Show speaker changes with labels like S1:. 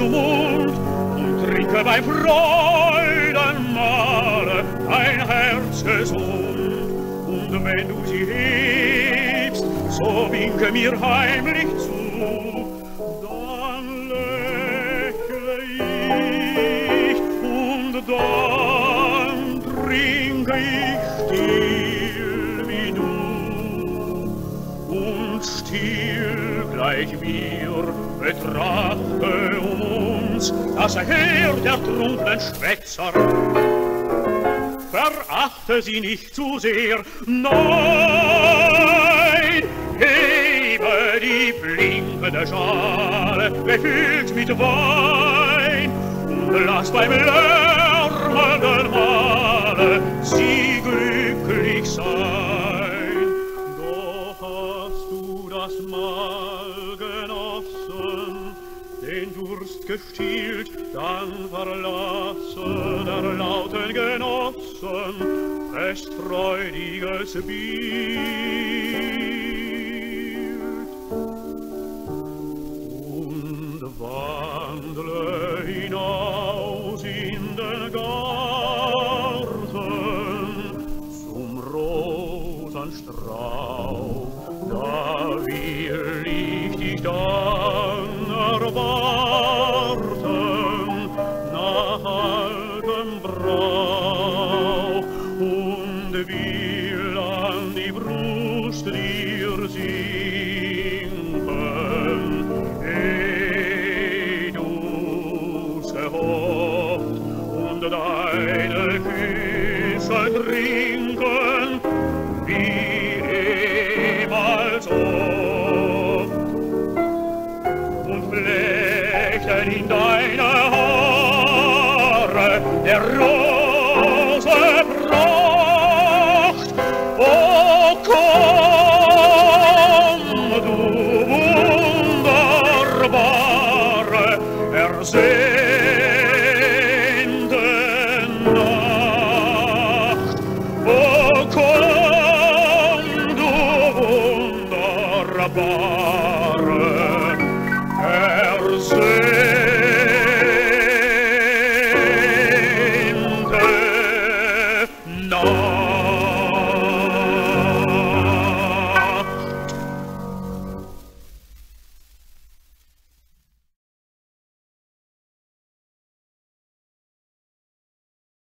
S1: zum Mund und trinke beim Freudenmahle dein Herz gesund. Und wenn du sie hebst, so winke mir heimlich zu, dann lächle ich und dann trinke ich still wie du. Und still gleich mir betrachte uns das Heer der trunkenen Schwätzer. Verachte sie nicht zu sehr, nein, hebe die blinkende Schale, befüllt mit Wein, und lass beim lärmenden Mahle sie glücklich sein. Doch hast du das Mahl genossen, den Durst gestillt, dann verlasse der lauten Genossen fest freudiges Bild und wandle hinaus in den Garten zum Rosenstrauch. Da will ich dich dann erwarten nach altem Brauch und will an die Brust dir sinken, ehe du's gehofft, und deine Küsse trinken wie ehemals.